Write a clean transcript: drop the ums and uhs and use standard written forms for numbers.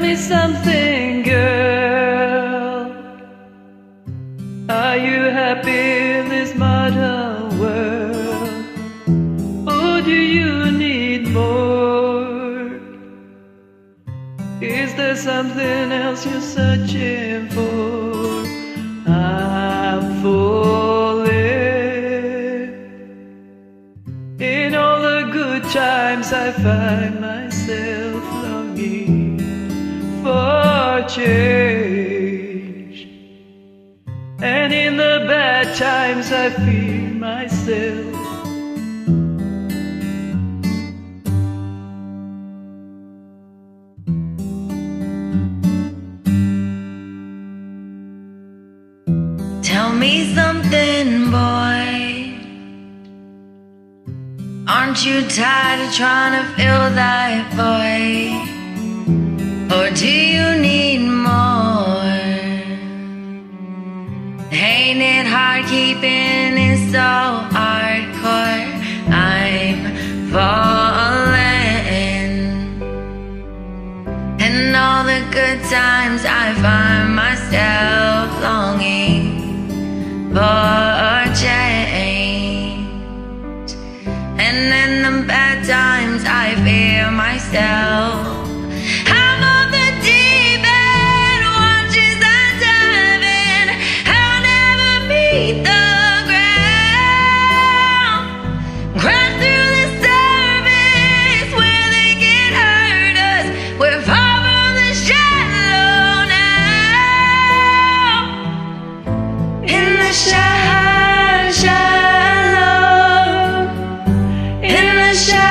me something, girl. Are you happy in this modern world? Or do you need more? Is there something else you're searching for? I'm falling. In all the good times I find myself longing for change, and in the bad times I feel myself. Tell me something, boy. Aren't you tired of trying to fill that void? Or do you need more? Ain't it hard keeping it so hardcore? I'm falling. And all the good times I find myself longing for change, and in the bad times I fear myself. I'm on the deep end, watches I dive in. I'll never meet the ground. Crash through the surface where they can hurt us. We're far from the shallow now. In the shallow, in the shallow.